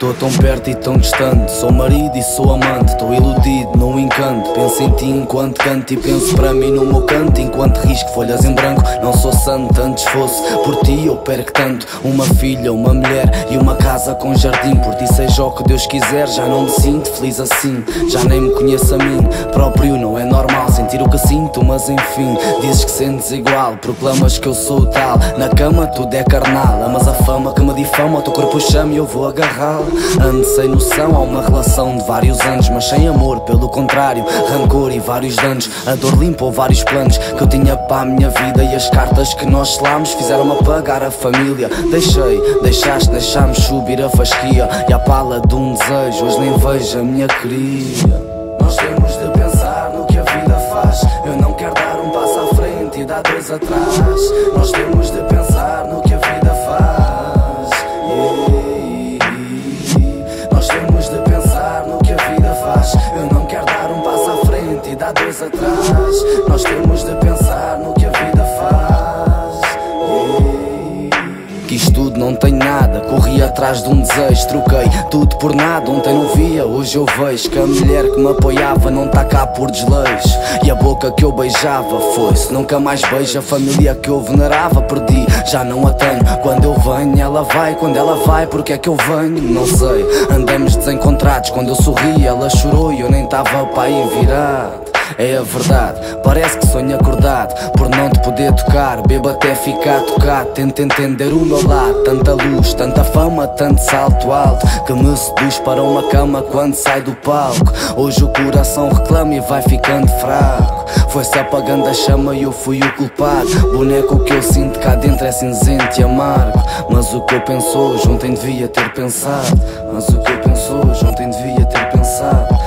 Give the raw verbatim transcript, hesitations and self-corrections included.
Tô tão perto e tão distante, sou marido e sou amante. Tô iludido num encanto, penso em ti enquanto canto. E penso para mim no meu canto, enquanto risco folhas em branco. Não sou santo, antes fosse por ti eu perco tanto. Uma filha, uma mulher e uma casa com jardim. Por ti seja o que Deus quiser, já não me sinto feliz assim. Já nem me conheço a mim próprio, não é normal sentir o que sinto, mas enfim. Dizes que sentes igual, proclamas que eu sou o tal. Na cama tudo é carnal, amas a fama que me difama. O teu corpo chama e eu vou agarrá-la. Ando sem noção, há uma relação de vários anos, mas sem amor, pelo contrário, rancor e vários danos. A dor limpou vários planos que eu tinha para a minha vida. E as cartas que nós selámos fizeram-me apagar a família. Deixei, deixaste, deixámos subir a fasquia. E a pala de um desejo, hoje nem vejo a minha queria. Nós temos de pensar no que a vida faz. Eu não quero dar um passo à frente e dar dois atrás. Nós temos de pensar no que a vida faz. Yeah. Nós temos de pensar no que a vida faz. Eu não quero dar um passo à frente e dar dois atrás. Nós temos de pensar no que a vida faz. Yeah. Que isto tudo não tem nada, corri atrás de um desejo. Troquei tudo por nada, ontem não via, hoje eu vejo que a mulher que me apoiava não tá cá por desleixo. E a boca que eu beijava foi-se, nunca mais beijo. A família que eu venerava perdi, já não a tenho. Quando eu venho ela vai, quando ela vai porque é que eu venho? Não sei, andamos desencontrados. Quando eu sorri ela chorou e eu nem tava para aí virado. É a verdade, parece que sonho acordado por não te poder tocar. Bebo até ficar tocado, tento entender o meu lado. Tanta luz, tanta fama, tanto salto alto que me seduz para uma cama quando sai do palco. Hoje o coração reclama e vai ficando fraco. Foi-se apagando a chama e eu fui o culpado. Boneco, o que eu sinto cá dentro é cinzento e amargo. Mas o que eu penso hoje ontem devia ter pensado. Mas o que eu penso hoje ontem devia ter pensado.